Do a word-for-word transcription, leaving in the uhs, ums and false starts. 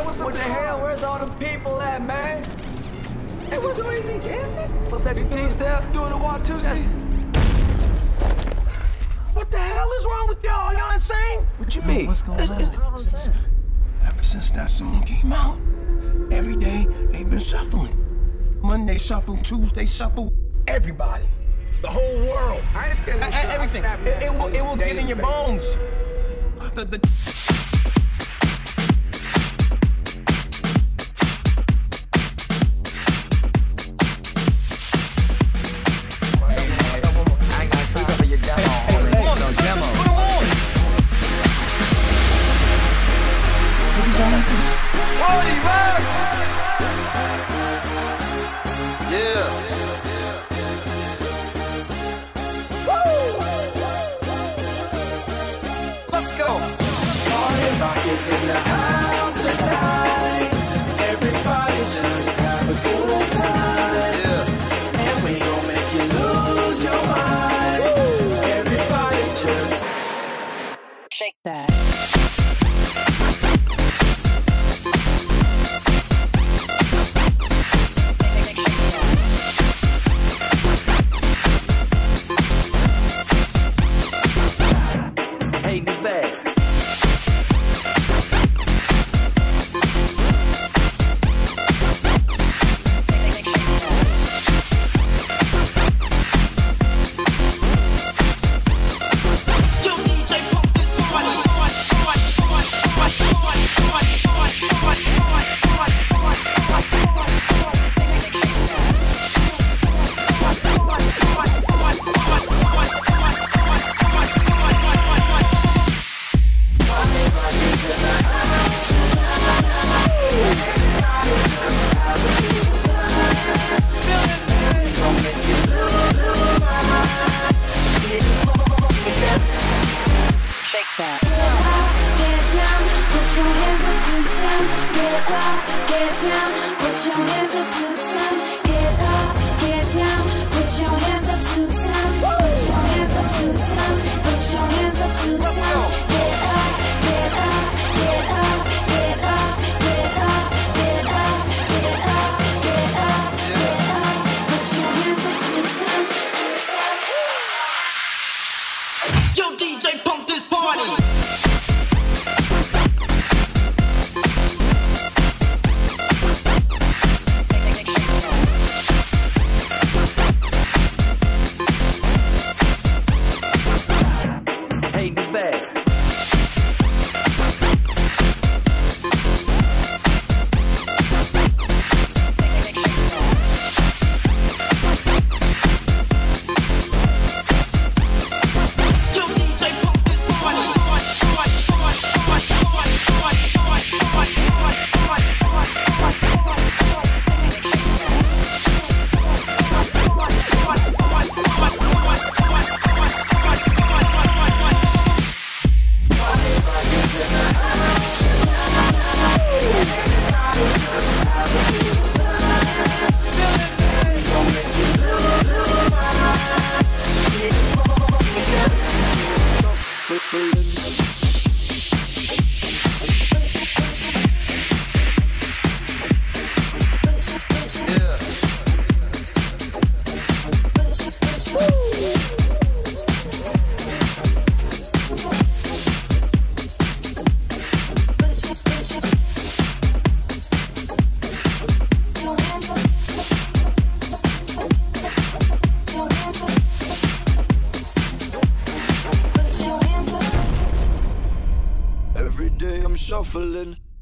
what's up? What the hell? Where's all the people at, man? Hey, what's the easy, isn't it? What's that, the T-step? Doing the walk too, see? What the hell is wrong with y'all? Y'all insane? What you mean? What's going on? It's, it's, it's, ever since that song came out, every day they've been shuffling. Monday shuffle, Tuesday shuffle, everybody. The whole world. I ain't scared of no Everything. It, it will, it will get in your bones. The, the It's in the house tonight. Everybody just have a good time. Yeah. And we gon' make you lose your mind. Woo. Everybody just shake that. Hey, this bad. every day I'm shuffling.